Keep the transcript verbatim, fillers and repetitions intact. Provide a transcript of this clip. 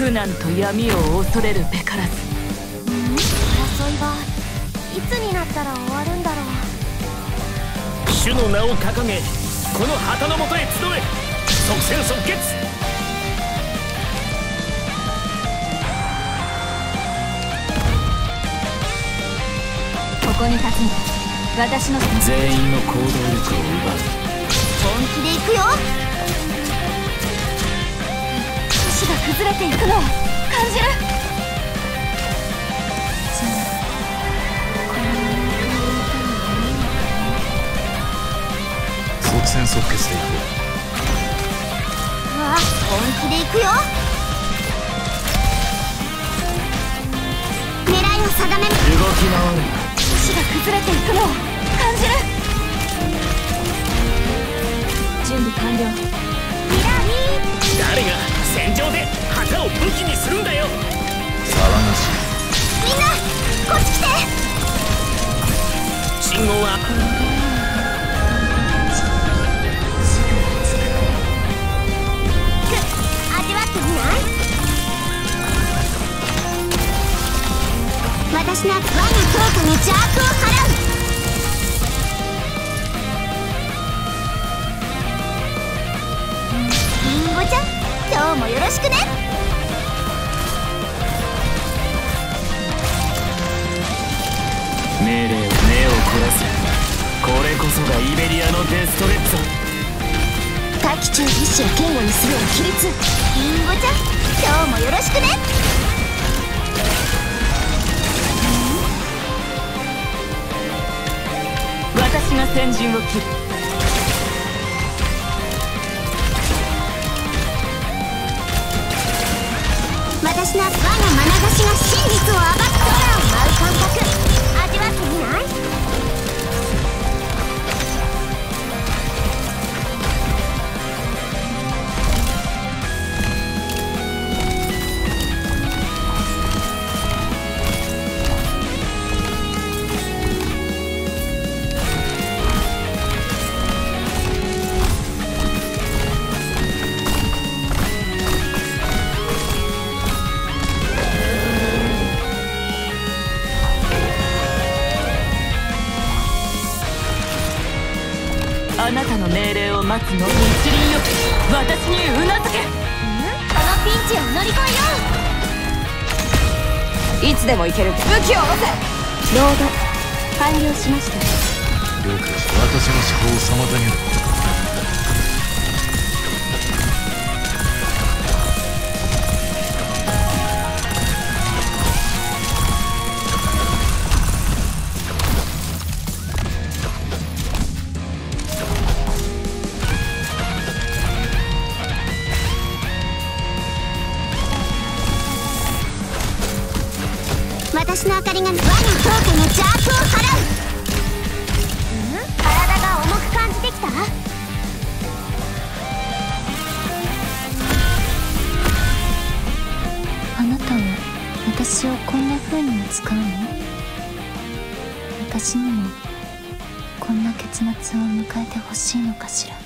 苦難と闇を恐れるべからず。 うん争いはいつになったら終わるんだろう。 主の名を掲げこの旗のもとへ集え。即戦即決。 ここに立つの私の全員の行動力を奪う。 本気で行くよ。都市が崩れていくのを感じる。 即戦即決でいこうわ本気で行くよ。狙いを定める。動き回る。都市が崩れていくのを感じる。準備完了。ミラーに誰が戦場で旗を武器にするんだよ。騒がしい。 みんなこっち来て。 信号は味わってみない？私の我が強化に邪悪を払う。リンゴちゃん今日もよろしくね。 命令を目を凝らせ。これこそがイベリアのデストレッツォ。 大気中意志を堅固にする規律。リンゴちゃん今日もよろしくね。 私が先陣を切る。 私の我が眼差しが真実を暴く。空を舞う感覚味わってみない？ あなたの命令を待つのみ一輪よ。私にうなずけ。 このピンチを乗り越えよう。 いつでも行ける。武器を下ろせ。 ロード完了しました。 了解。私の思考を妨げる。 私の明かりが我が強化の邪悪を払う。うん？体が重く感じてきた？ あなたは私をこんな風にも使うの？私にもこんな結末を迎えてほしいのかしら。